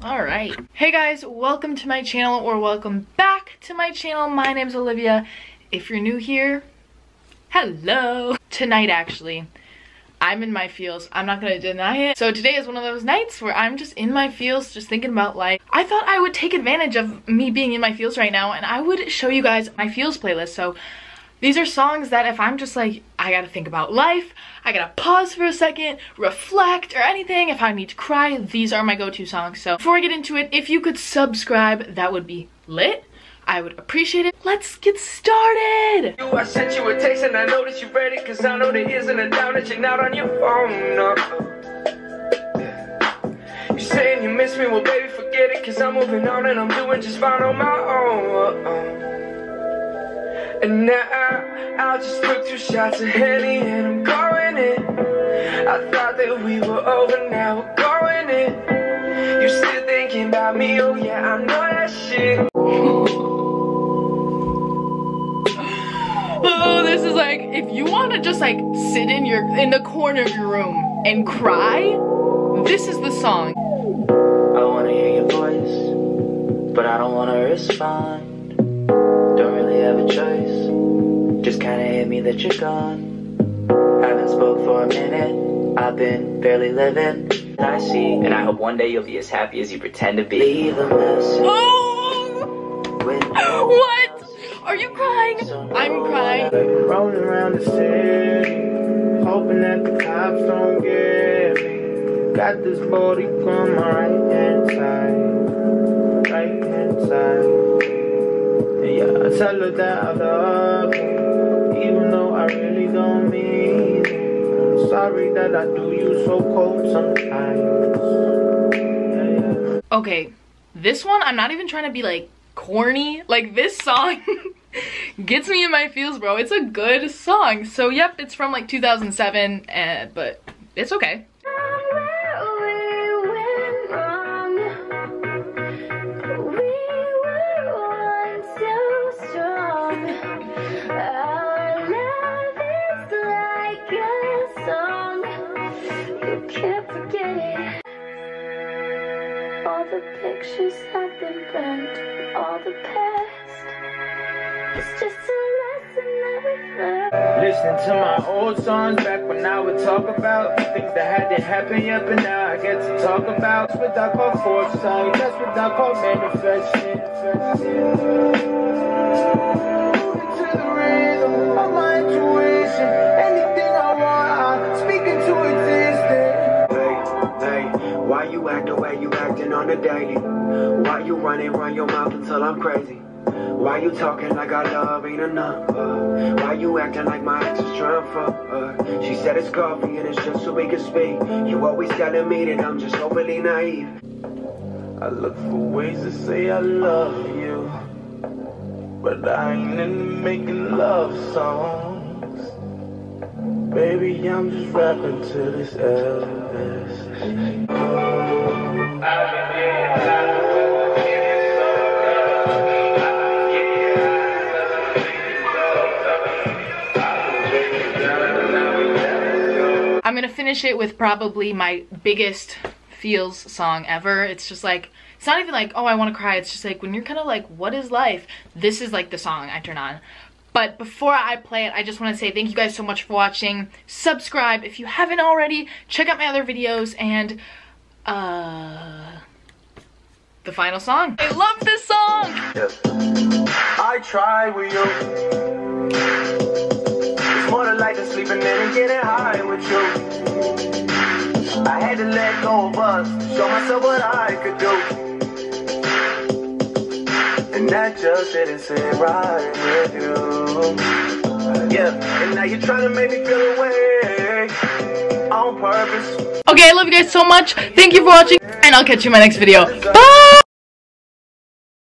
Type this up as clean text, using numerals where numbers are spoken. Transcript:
Alright. Hey guys, welcome to my channel, or welcome back to my channel. My name's Olivia. If you're new here, hello. Tonight, actually, I'm in my feels. I'm not gonna deny it. So today is one of those nights where I'm just in my feels, just thinking about life. I thought I would take advantage of me being in my feels right now, and I would show you guys my feels playlist. So these are songs that if I'm just like, I gotta think about life, I gotta pause for a second, reflect, or anything, if I need to cry, these are my go-to songs. So before I get into it, if you could subscribe, that would be lit. I would appreciate it. Let's get started! I sent you a text and I know that you read it, cause I know there isn't a doubt that you're not on your phone, no. You saying you miss me, well baby forget it, cause I'm moving on and I'm doing just fine on my own. And now I just took 2 shots of Henny and I'm going in. I thought that we were over, now we're going in. You still thinking about me, oh yeah, I know that shit. Oh, this is like, if you want to just like sit in the corner of your room and cry, this is the song. I wanna hear your voice, but I don't wanna respond. Don't really have a choice, just kinda hit me that you're gone. Haven't spoke for a minute, I've been barely living. I see, and I hope one day you'll be as happy as you pretend to be. Leave a message. Oh! What? Are you crying? I'm crying. Rolling around the city, hoping that the cops don't get me. Got this body on my right hand side. Yeah, I tell her that I love her, even though I really don't mean it. I'm sorry that I do you so cold sometimes. Yeah. Okay, this one, I'm not even trying to be like corny. Like, this song gets me in my feels, bro. It's a good song. So yep, it's from like 2007, but it's okay. All the pictures have been burnt, all the past. It's just a lesson that we've learned. Listening to my old songs back when I would talk about things that hadn't happened yet, but now I get to talk about. That's what I call foresight, that's what I call manifesting. Moving to the rhythm of my intuition. Anything I want, I speak into existence. Hey, why you act the way you acting on the daily? Why you run your mouth until I'm crazy? Why you talking like our love ain't enough? Why you acting like my ex is trying for? She said it's coffee and it's just so we can speak. You always telling me that I'm just overly naive. I look for ways to say I love you, but I ain't into making love songs. Baby, I'm just rapping to this Elvis. I'm gonna finish it with probably my biggest feels song ever. It's just like, it's not even like, oh, I want to cry. It's just like, when you're kind of like, what is life? This is like the song I turn on. But before I play it, I just want to say thank you guys so much for watching. Subscribe if you haven't already. Check out my other videos, and the final song. I love this song! I tried with you. It's more than like the sleeping in and getting high with you. I had to let go of us, show myself what I could do. And that just didn't sit right with you. Yeah, and now you're trying to make me feel away on purpose. Okay, I love you guys so much. Thank you for watching, and I'll catch you in my next video. Bye!